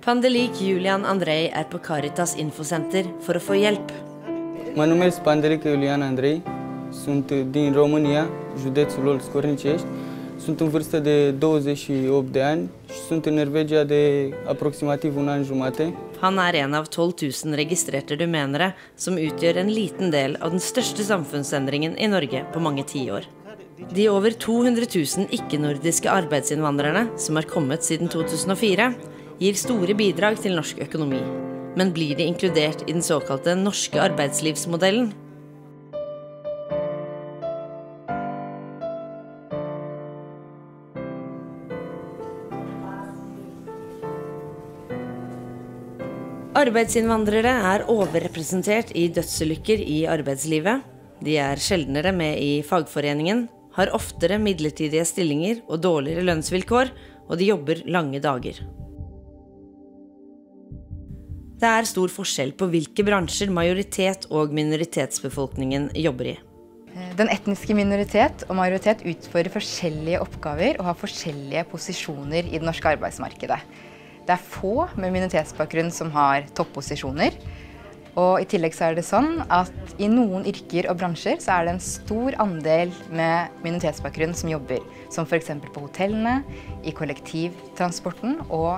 Pandelic Iulian Andrei på Caritas Infocenter for å få hjelp. Mă numesc Pandelic Iulian Andrei, sunt din România, județul Olt Scornicești. Sunt în vârstă de 28 de ani și sunt în Norvegia de aproximativ un an jumate. Han en av 12 000 registrerte rumenere som utgjør en liten del av den største samfunnsendringen i Norge på mange tiår. De over 200 000 ikke-nordiske arbeidsinnvandrerne som har kommet siden 2004, gir store bidrag til norsk økonomi. Men blir de inkludert i den såkalte norske arbeidslivsmodellen? Arbeidsinnvandrere overrepresentert i dødsulykker i arbeidslivet. De sjeldnere med i fagforeningen, har oftere midlertidige stillinger og dårligere lønnsvilkår, og de jobber lange dager. Det stor forskjell på hvilke bransjer majoritet og minoritetsbefolkningen jobber i. Den etniske minoritet og majoritet utfører forskjellige oppgaver og har forskjellige posisjoner i det norske arbeidsmarkedet. Det få med minoritetsbakgrunn som har topposisjoner, og i tillegg så det sånn at i noen yrker og bransjer så det en stor andel med minoritetsbakgrunn som jobber, som for eksempel på hotellene, i kollektivtransporten og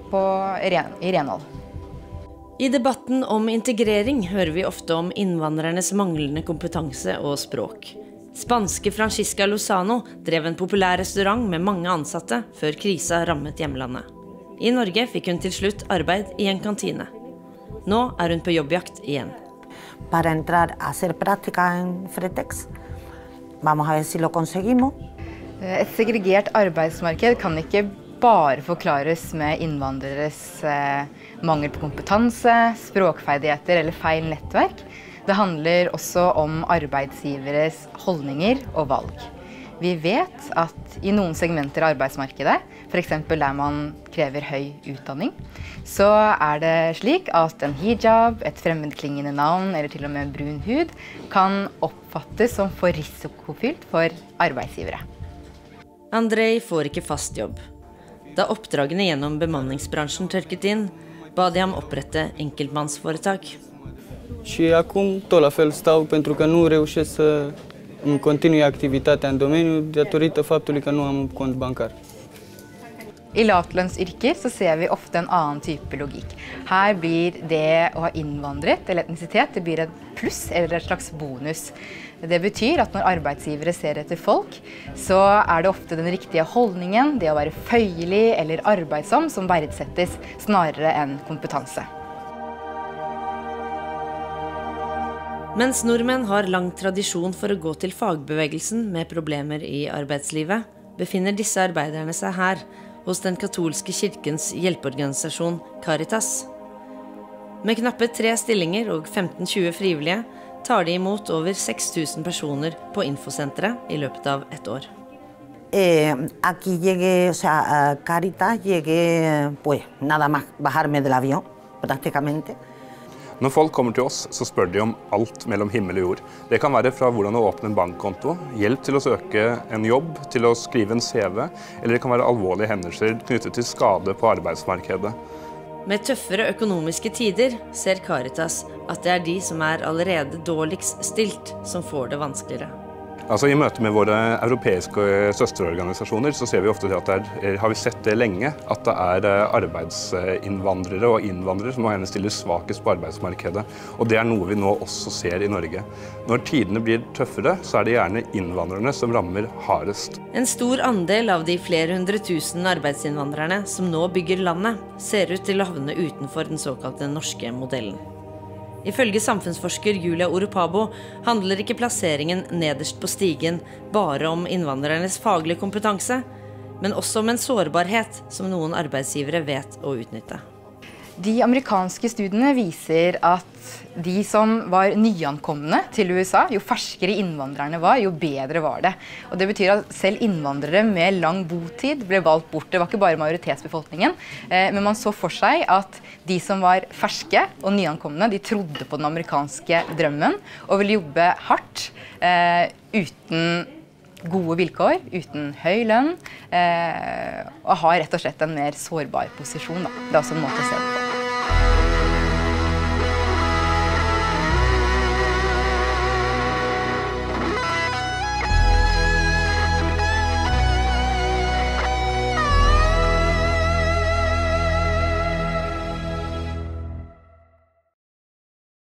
i renhold. I debatten om integrering hører vi ofte om innvandrernes manglende kompetanse og språk. Spanske Francisca Lozano drev en populær restaurant med mange ansatte før krisa rammet hjemlandet. I Norge fikk hun til slutt arbeid i en kantine. Nå hun på jobbjakt igjen. Para entrar a hacer práctica en Fretex. Vamos a ver si lo conseguimos. Et segregert arbeidsmarked kan ikke bare forklares med innvandreres mangel på kompetanse, språkferdigheter eller feil nettverk. Det handler også om arbeidsgiveres holdninger og valg. Vi vet at i noen segmenter av arbeidsmarkedet, for eksempel der man krever høy utdanning, så det slik at en hijab, et fremmedklingende navn eller til og med brun hud kan oppfattes som for risikofylt for arbeidsgivere. Andrei får ikke fast jobb. Da oppdragene gjennom bemanningsbransjen tørket inn, ba de ham opprette enkeltmannsforetak. Și acum tot la fel stau pentru că nu reușesc să îmi continui activitatea în domeniu datorită faptului că nu am un cont bancar. I lavtlønnsyrker så ser vi ofte en annen type logikk. Her blir det å ha innvandret eller etnisitet, det blir et pluss eller et slags bonus. Det betyr at når arbeidsgivere ser etter folk, så det ofte den riktige holdningen, det å være føyelig eller arbeidsom som verdsettes snarere enn kompetanse. Mens nordmenn har lang tradisjon for å gå til fagbevegelsen med problemer i arbeidslivet, befinner disse arbeiderne seg her, hos den katolske kirkens hjelpeorganisasjon Caritas. Med knappe 3 stillinger og 15-20 frivillige tar de imot over 6 000 personer på infosenteret i løpet av et år. Aquí llegué, o sea, a Caritas llegué, pues nada más bajarme del avión, prácticamente. Når folk kommer til oss, så spør de om alt mellom himmel og jord. Det kan være fra hvordan å åpne en bankkonto, hjelp til å søke en jobb, til å skrive en CV, eller det kan være alvorlige hendelser knyttet til skade på arbeidsmarkedet. Med tøffere økonomiske tider ser Caritas at det de som allerede dårligst stilt som får det vanskeligere. Altså, I møte med våre europeiske søsterorganisasjoner så ser vi ofte at har vi sett det lenge, at det arbeidsinnvandrere og innvandrere som gjerne stiller svakest på arbeidsmarkedet. Og det noe vi nå også ser i Norge. Når tidene blir tøffere, så det gjerne innvandrerne som rammer hardest. En stor andel av de flere 100 000 arbeidsinnvandrerne som nå bygger landet, ser ut til å havne utenfor den såkalte norske modellen. Ifølge samfunnsforsker Julia Oropabo handler ikke plasseringen nederst på stigen bare om innvandrernes faglige kompetanse, men også om en sårbarhet som noen arbeidsgivere vet å utnytte. De amerikanske studiene viser at de som var nyankomne til USA, jo ferskere innvandrerne var, jo bedre var det. Og det betyr at selv innvandrere med lang botid ble valgt bort. Det var ikke bare majoritetsbefolkningen, men man så for seg at de som var ferske og nyankomne, de trodde på den amerikanske drømmen og ville jobbe hardt uten gode vilkår, uten høy lønn, og har rett og slett en mer sårbar posisjon. Da. Det er også en måte å se det på.